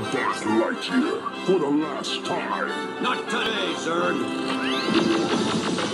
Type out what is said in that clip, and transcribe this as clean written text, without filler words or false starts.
Buzz Lightyear for the last time. Not today, Zurg.